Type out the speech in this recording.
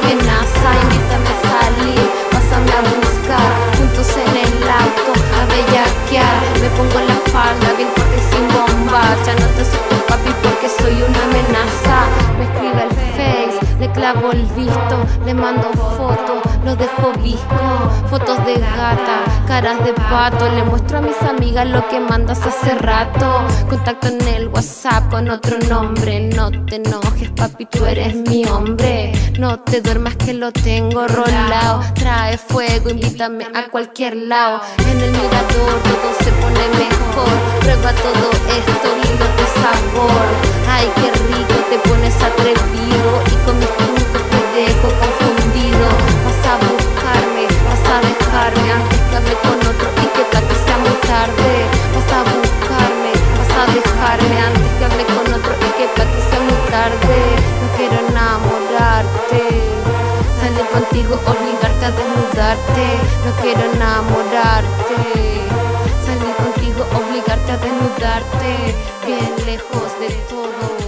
amenaza. Invítame a salir, pásame a buscar, juntos en el auto a bellaquear. Me pongo la falda bien corta y sin bomba. Ya no te acepto, papi, porque soy una amenaza. Me escribe el Face, le clavo el visto, le mando fotos, lo dejo visco, fotos de gata, caras de pato. Le muestro a mis amigas lo que mandas hace rato. Contacto en el WhatsApp con otro nombre. No te enojes, papi, tú eres mi hombre. No te duermas que lo tengo rolado. Trae fuego, invítame a cualquier lado. En el mirador todo se pone mejor. Prueba todo esto, lindo de sabor. Ay, qué rico, te pones atrevido y con mis trucos te dejo confundido. Vas a buscarme, vas a dejarme antes que hable con otro y que para que sea muy tarde. Vas a buscarme, vas a dejarme antes que hable con otro y que para que sea muy tarde. No quiero enamorarte, salir contigo, obligarte a desnudarte. No quiero enamorarte, salir contigo, obligarte a desnudarte. Bien lejos de todo.